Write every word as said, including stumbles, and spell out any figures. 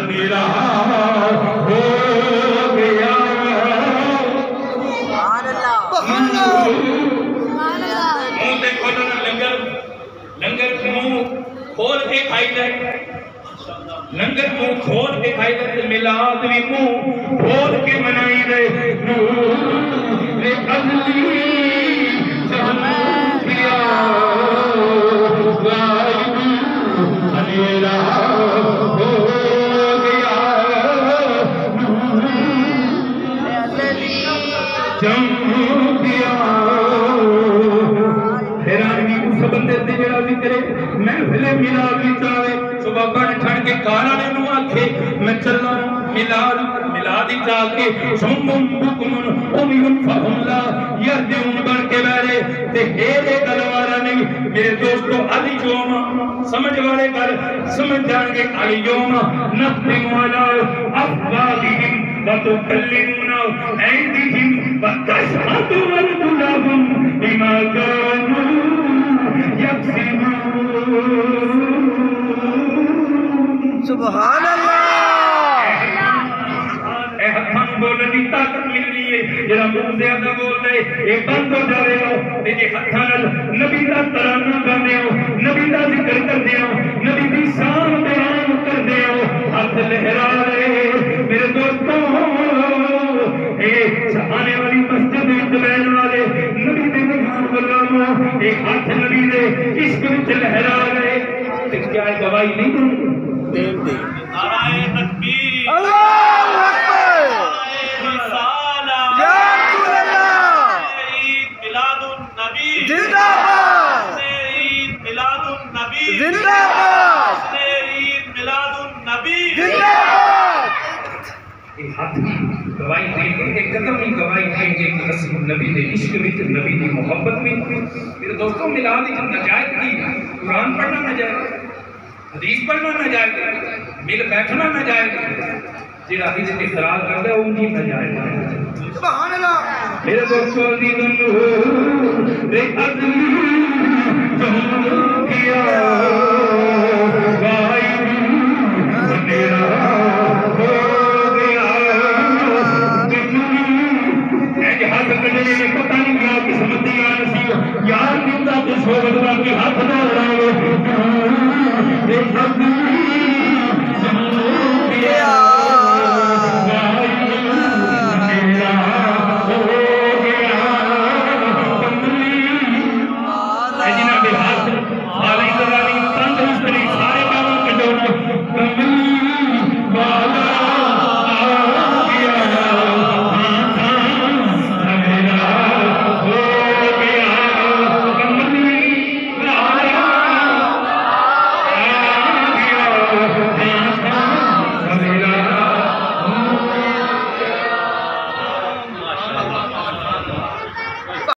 मेरा हो गया। मुंह ते खोलो ना लंगर, लंगर मुंह खोल के खाई दे, लंगर मुंह खोल के खाई दे, मिलाद भी मुंह खोल के मनाई दे। नूरे अज़ली चमकिया मेरा हो गया, चमकिया। हैरानगी उस बंदे ते जेड़ा जिक्र महफिल मिलाद विच आवे, सुबह बन ठण के कार वाले नूं आखे मैं चला मिलाद मिलाद विच आके सुम्मुम बुकुमुन उमियुन फहुल्ला यरजून बन के बैठे ते हेरे गलवारा नहीं। मेरे दोस्तों अली जोमा समझ वाले कर समझ जाएंगे। अली जोमा नफ्तिम वाला अफवाहिम व तुकल्लिमुना ऐदिहिम व तशहदु अर्जुलहुम बिमा कानू यक्सिबून। सुभान अल्लाह। ए हत्थां नूं बोलण दी ताकत मिलनी है। जेड़ा मुंह ज्यादा बोलदा है ये बंद हो जाएगा। ते जे हत्थां नाल नबी दा तराना गांदे हो, नबी दा जिक्र करदे हो, नबी दी शान बयान करदे हो, हाथ लहरा रहे मेरे दोस्तों। ए आने वाली मस्जिद विच बैठने वाले नबी दे मेहमान गुलामों, ए हाथ नबी दे इश्क विच लहरा रहे ते क्या गवाही नहीं देंगे? देंगे। नाराए तकबीर, अल्लाहू अकबर, रिसाला या रसूल अल्लाह, ईद मिलादुन नबी जिंदाबाद, ईद मिलादुन नबी जिंदाबाद, ईद मिलादुन नबी जिंदाबाद। ये हाथ गवाही देंगे, एक कदम ही गवाही देंगे कि रसूल नबी ने इश्क विच, नबी की मोहब्बत में। मेरे दोस्तों मिलाद की नजायज की, कुरान पढ़ना नजायज, हदीस पढ़ना नजायज, मिल बैठना नजायज, जेड़ा हदीस के इतराज करता है उनकी नजायज। सुभान अल्लाह। मेरे दोस्तों दी नूरे अज़ली